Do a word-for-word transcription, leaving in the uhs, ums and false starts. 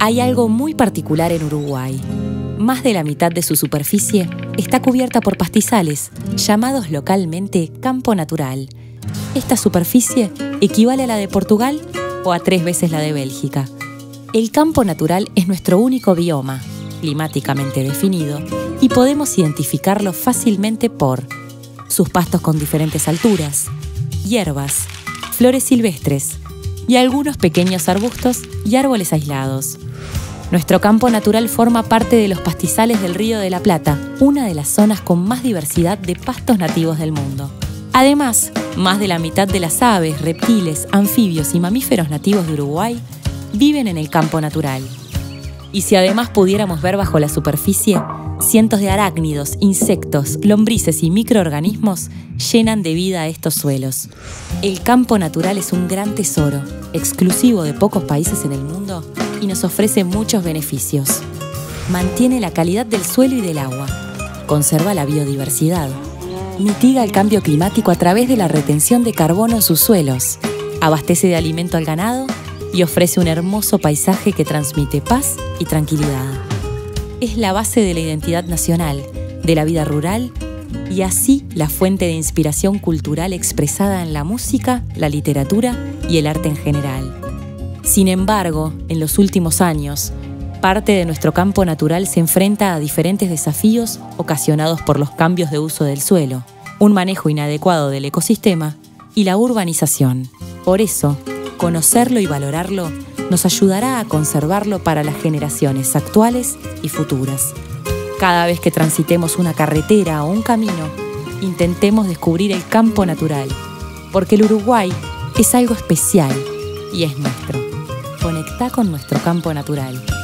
Hay algo muy particular en Uruguay. Más de la mitad de su superficie está cubierta por pastizales, llamados localmente campo natural. Esta superficie equivale a la de Portugal o a tres veces la de Bélgica. El campo natural es nuestro único bioma, climáticamente definido, y podemos identificarlo fácilmente por sus pastos con diferentes alturas, hierbas, flores silvestres y algunos pequeños arbustos y árboles aislados. Nuestro campo natural forma parte de los pastizales del Río de la Plata, una de las zonas con más diversidad de pastos nativos del mundo. Además, más de la mitad de las aves, reptiles, anfibios y mamíferos nativos de Uruguay viven en el campo natural. Y si además pudiéramos ver bajo la superficie, cientos de arácnidos, insectos, lombrices y microorganismos llenan de vida estos suelos. El campo natural es un gran tesoro, exclusivo de pocos países en el mundo, y nos ofrece muchos beneficios. Mantiene la calidad del suelo y del agua, conserva la biodiversidad, mitiga el cambio climático a través de la retención de carbono en sus suelos, abastece de alimento al ganado y ofrece un hermoso paisaje que transmite paz y tranquilidad. Es la base de la identidad nacional, de la vida rural y así la fuente de inspiración cultural expresada en la música, la literatura y el arte en general. Sin embargo, en los últimos años, parte de nuestro campo natural se enfrenta a diferentes desafíos ocasionados por los cambios de uso del suelo, un manejo inadecuado del ecosistema y la urbanización. Por eso, conocerlo y valorarlo nos ayudará a conservarlo para las generaciones actuales y futuras. Cada vez que transitemos una carretera o un camino, intentemos descubrir el campo natural, porque el Uruguay es algo especial y es nuestro. Conectá con nuestro campo natural.